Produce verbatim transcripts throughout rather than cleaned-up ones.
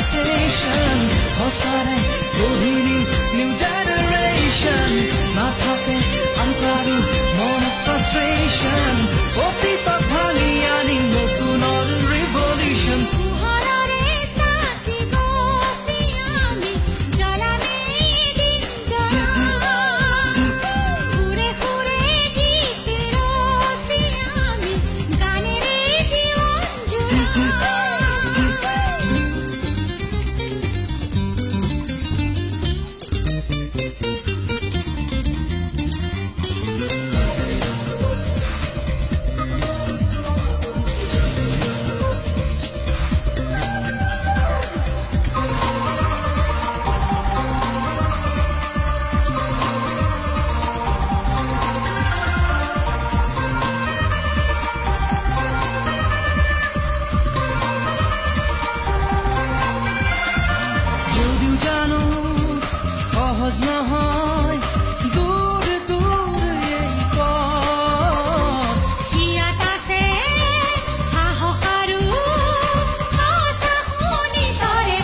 sensation hosare bohini new generation nathake ankaru mon frustration otita bhangi ani notunor revolution সহজ নহয় দূৰ দূৰ এই পথ হিয়াত আছে সাহস আৰু আশা শুনি তৰে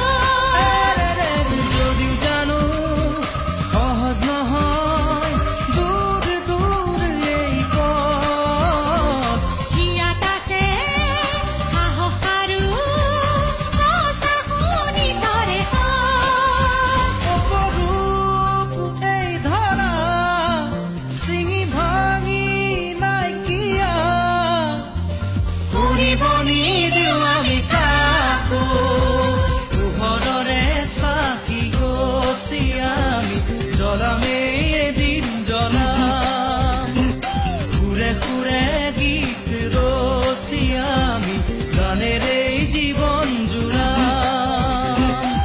যদিও জানো সহজ নহয় দূৰ দূৰ এই পথ হিয়াত আছে সাহস আৰু আশা শুনি তৰে বনি দিও আমি কাকো পোহৰৰে চাকি গছি আমি জ্বলামে এদিন জ্বলাম সুৰে সুৰে গীত ৰচি আমি গানেৰে জীৱন জোৰাম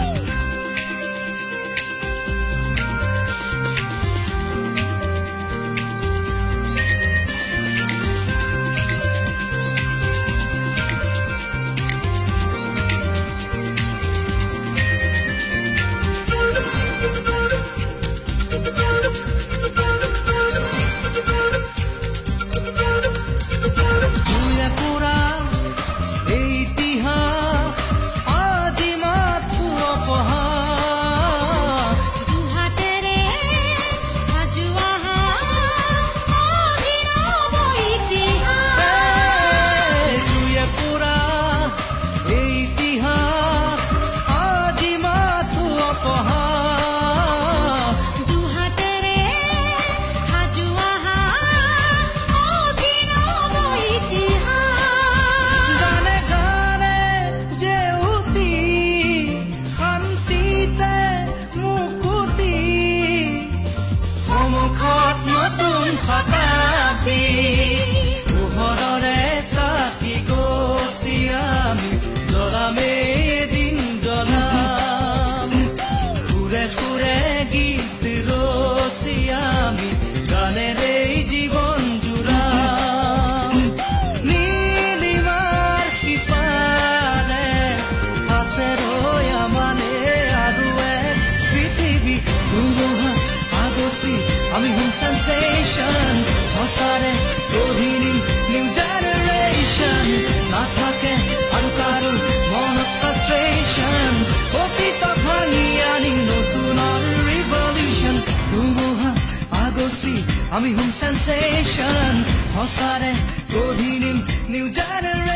পোহৰৰে চাকি গছি আমি জ্বলামে এদিন জ্বলাম সুৰে সুৰে গীত ৰচি আমি গানেৰে জীৱন জোৰাম নীলিমাৰ সিপাৰে আছে ৰৈ মানে আৰু এক পৃথিৱী ধুমুহা আগচি আমি হম sensation হসারে গহিনী নিউ জেনারেশন নাথাকে আৰু কাৰো মনত frustration অতীত ভাঙি আনি নতুনৰ revolution ধুমুহা আগচি আমি হম sensation হসারে গহিনী নিউ জেনারেশন